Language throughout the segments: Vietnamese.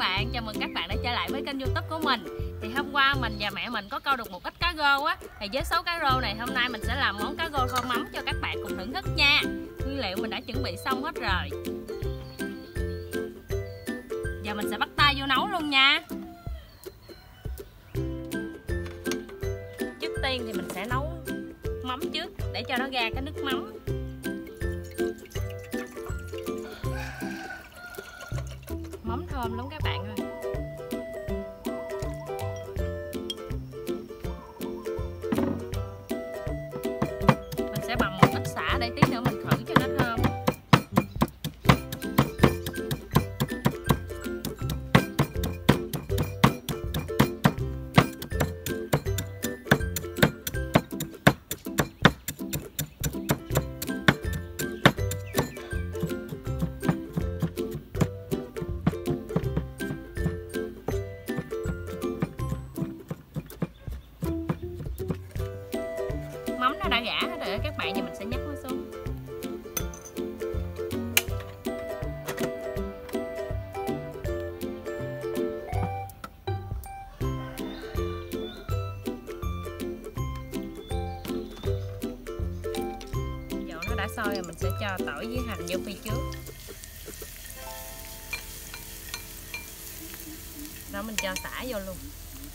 bạn, chào mừng các bạn đã trở lại với kênh YouTube của mình. Thì hôm qua mình và mẹ mình có câu được một ít cá rô á. Thì với số cá rô này hôm nay mình sẽ làm món cá rô kho mắm cho các bạn cùng thưởng thức nha. Nguyên liệu mình đã chuẩn bị xong hết rồi. Giờ mình sẽ bắt tay vô nấu luôn nha. Trước tiên thì mình sẽ nấu mắm trước để cho nó ra cái nước mắm. Mắm thơm lắm các bạn ơi. Mình sẽ bằm một ít sả để tí nữa mình khử cho nó thơm. Mắm nó đã rã hết rồi các bạn, giờ mình sẽ nhắc nó xuống. Dầu nó đã sôi rồi mình sẽ cho tỏi với hành vô phi trước. Đó mình cho sả vô luôn.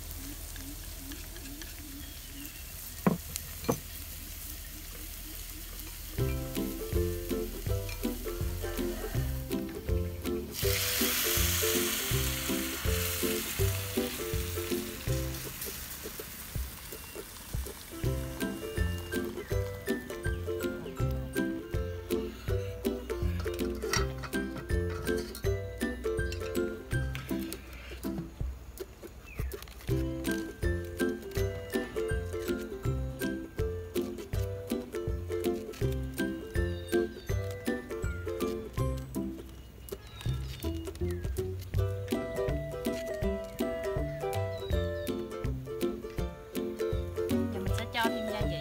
Cho thêm gia vị.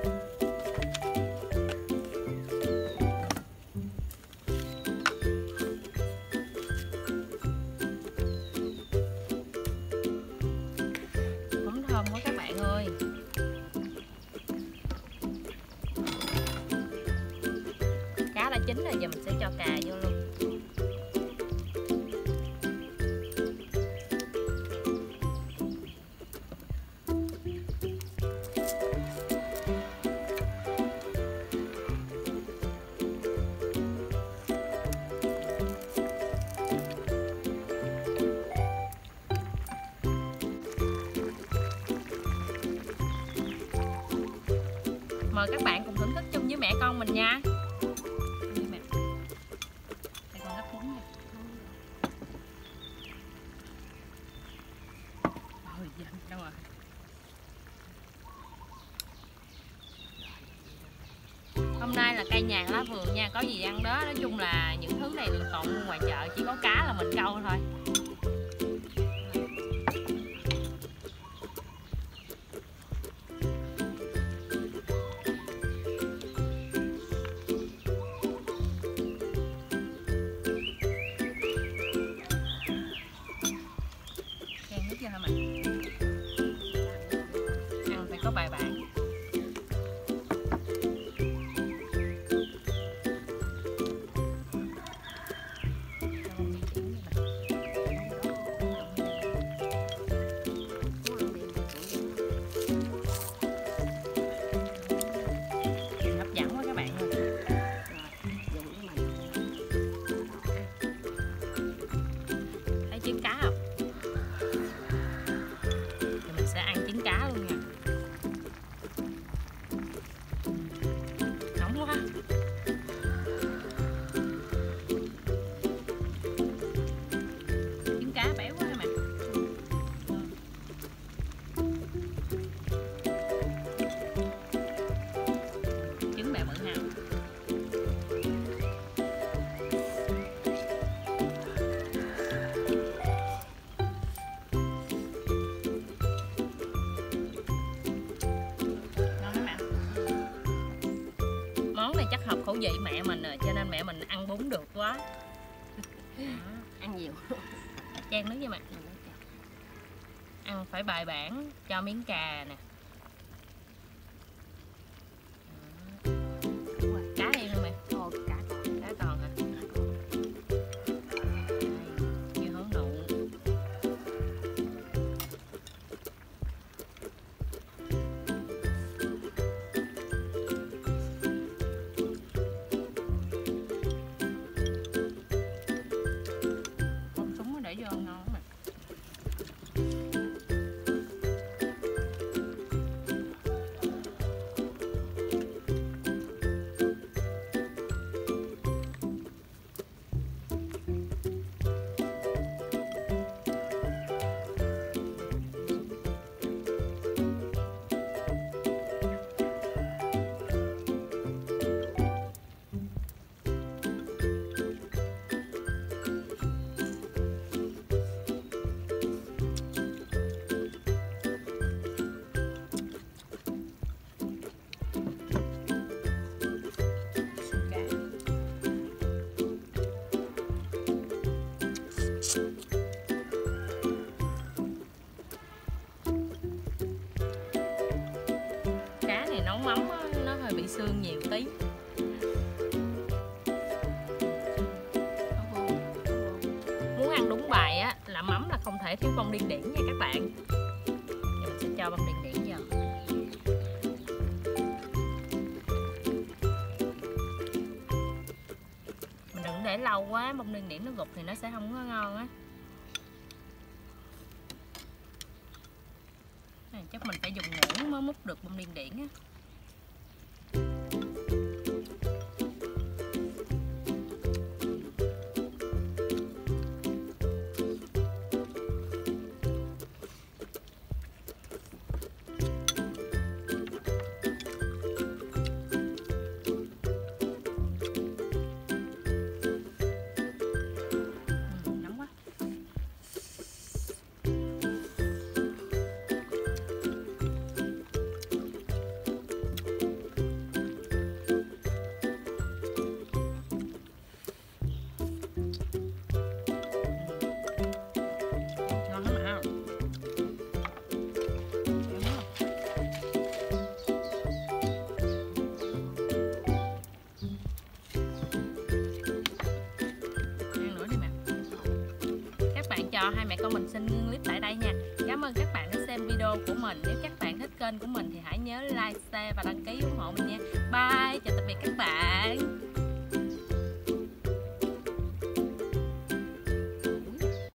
Cũng thơm quá các bạn ơi. Cá đã chín rồi, giờ mình sẽ cho cà vô luôn. Mời các bạn cùng thưởng thức chung với mẹ con mình nha. Đây con gấp bún nha. Ôi giời, đâu rồi. Hôm nay là cây nhàn lá vườn nha, có gì ăn đó. Nói chung là những thứ này đừng toàn mua ngoài chợ, chỉ có cá là mình câu thôi. Cho hả mình? Ăn phải có bài bản. Hấp dẫn quá các bạn ơi. Thấy trứng cá không? Sẽ ăn trứng cá luôn nha. Nóng quá. Trứng cá béo quá các bạn. Trứng bẹ bự nào. Chắc hợp khẩu vị mẹ mình rồi cho nên mẹ mình ăn bún được quá. Ăn nhiều. Chan nước với mặt. Ăn phải bài bản, cho miếng cà nè. Cá em không mẹ? Cá còn hả? Dưa hấu nụ. Con súng nó để vô ngon mà. Nấu mắm đó, nó hơi bị xương nhiều tí. Muốn ăn đúng bài á là mắm là không thể thiếu bông điên điển nha các bạn. Giờ mình sẽ cho bông điên điển vào. Mình đừng để lâu quá, bông điên điển nó gục thì nó sẽ không có ngon á. Chắc mình phải dùng muỗng mới múc được bông điên điển á. Cho hai mẹ con mình xin ngưng clip tại đây nha. Cảm ơn các bạn đã xem video của mình. Nếu các bạn thích kênh của mình thì hãy nhớ like, share và đăng ký ủng hộ mình nha. Bye, chào tạm biệt các bạn.